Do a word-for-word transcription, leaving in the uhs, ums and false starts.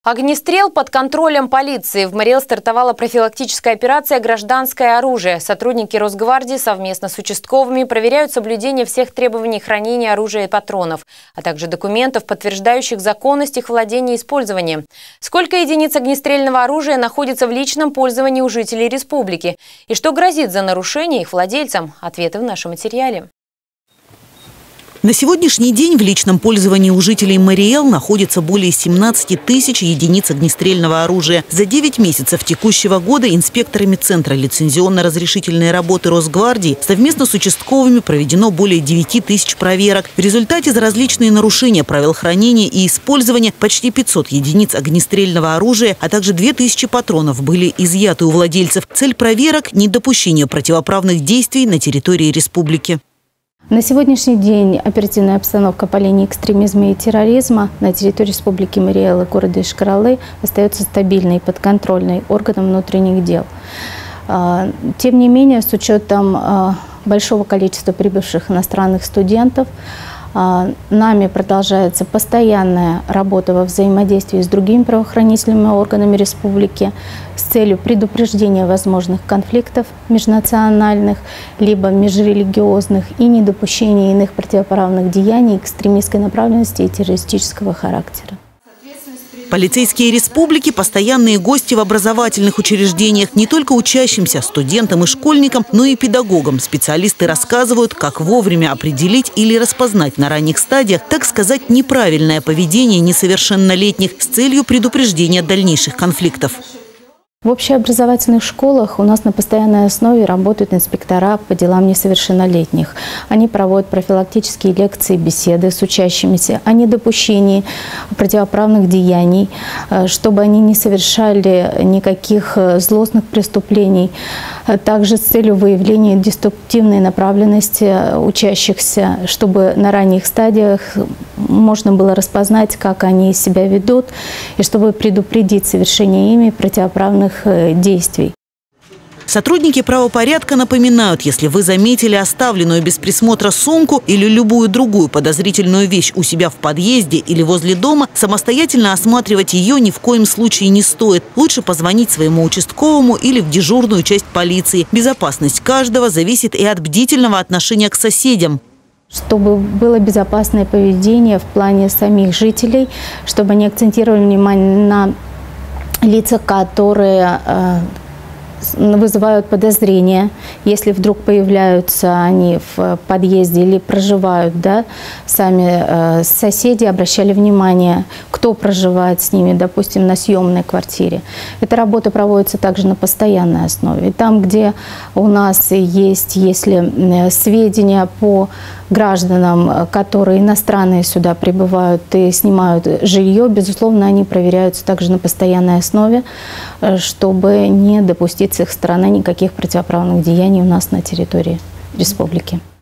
Огнестрел под контролем полиции. В Мариэл стартовала профилактическая операция «Гражданское оружие». Сотрудники Росгвардии совместно с участковыми проверяют соблюдение всех требований хранения оружия и патронов, а также документов, подтверждающих законность их владения и использования. Сколько единиц огнестрельного оружия находится в личном пользовании у жителей республики? И что грозит за нарушение их владельцам? Ответы в нашем материале. На сегодняшний день в личном пользовании у жителей Мариэл находится более семнадцати тысяч единиц огнестрельного оружия. За девять месяцев текущего года инспекторами Центра лицензионно-разрешительной работы Росгвардии совместно с участковыми проведено более девяти тысяч проверок. В результате за различные нарушения правил хранения и использования почти пятьсот единиц огнестрельного оружия, а также две тысячи патронов были изъяты у владельцев. Цель проверок – недопущение противоправных действий на территории республики. На сегодняшний день оперативная обстановка по линии экстремизма и терроризма на территории Республики Мариэл и города Ишкаралы остается стабильной и подконтрольной органам внутренних дел. Тем не менее, с учетом большого количества прибывших иностранных студентов, нами продолжается постоянная работа во взаимодействии с другими правоохранительными органами республики с целью предупреждения возможных конфликтов межнациональных, либо межрелигиозных и недопущения иных противоправных деяний экстремистской направленности и террористического характера. Полицейские республики – постоянные гости в образовательных учреждениях. Не только учащимся, студентам и школьникам, но и педагогам. Специалисты рассказывают, как вовремя определить или распознать на ранних стадиях, так сказать, неправильное поведение несовершеннолетних с целью предупреждения дальнейших конфликтов. В общеобразовательных школах у нас на постоянной основе работают инспектора по делам несовершеннолетних. Они проводят профилактические лекции, беседы с учащимися о недопущении противоправных деяний, чтобы они не совершали никаких злостных преступлений. Также с целью выявления деструктивной направленности учащихся, чтобы на ранних стадиях можно было распознать, как они себя ведут, и чтобы предупредить совершение ими противоправных действий. Сотрудники правопорядка напоминают, если вы заметили оставленную без присмотра сумку или любую другую подозрительную вещь у себя в подъезде или возле дома, самостоятельно осматривать ее ни в коем случае не стоит. Лучше позвонить своему участковому или в дежурную часть полиции. Безопасность каждого зависит и от бдительного отношения к соседям. Чтобы было безопасное поведение в плане самих жителей, чтобы они акцентировали внимание на лица, которые э, вызывают подозрения, если вдруг появляются они в подъезде или проживают, да, сами э, соседи обращали внимание, кто проживает с ними, допустим, на съемной квартире. Эта работа проводится также на постоянной основе. Там, где у нас есть, если сведения по гражданам, которые иностранные сюда прибывают и снимают жилье, безусловно, они проверяются также на постоянной основе, чтобы не допустить с их стороны никаких противоправных деяний у нас на территории республики.